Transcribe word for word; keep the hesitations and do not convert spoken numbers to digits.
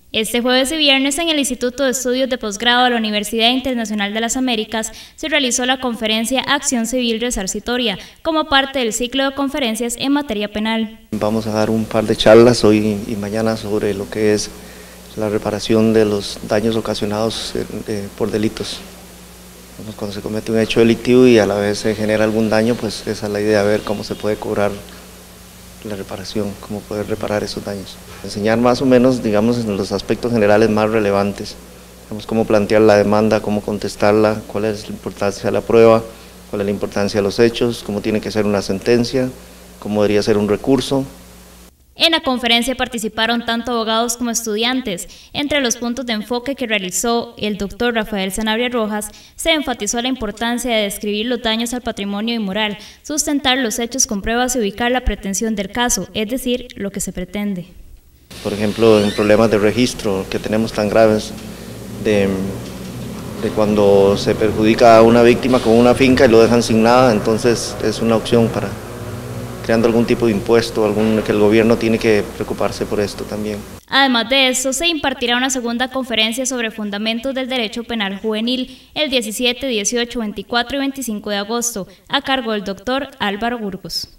Este jueves y viernes en el Instituto de Estudios de Posgrado de la Universidad Internacional de las Américas se realizó la conferencia Acción Civil Resarcitoria como parte del ciclo de conferencias en materia penal. Vamos a dar un par de charlas hoy y mañana sobre lo que es la reparación de los daños ocasionados eh, por delitos. Cuando se comete un hecho delictivo y a la vez se genera algún daño, pues esa es la idea, ver cómo se puede cobrar la reparación, cómo poder reparar esos daños. Enseñar más o menos, digamos, en los aspectos generales más relevantes, digamos, cómo plantear la demanda, cómo contestarla, cuál es la importancia de la prueba, cuál es la importancia de los hechos, cómo tiene que ser una sentencia, cómo debería ser un recurso. En la conferencia participaron tanto abogados como estudiantes. Entre los puntos de enfoque que realizó el doctor Rafael Sanabria Rojas, se enfatizó la importancia de describir los daños al patrimonio inmoral, sustentar los hechos con pruebas y ubicar la pretensión del caso, es decir, lo que se pretende. Por ejemplo, en problemas de registro que tenemos tan graves, de, de cuando se perjudica a una víctima con una finca y lo dejan sin nada, entonces es una opción para creando algún tipo de impuesto, algún, que el gobierno tiene que preocuparse por esto también. Además de eso, se impartirá una segunda conferencia sobre fundamentos del derecho penal juvenil el diecisiete, dieciocho, veinticuatro y veinticinco de agosto, a cargo del doctor Álvaro Burgos.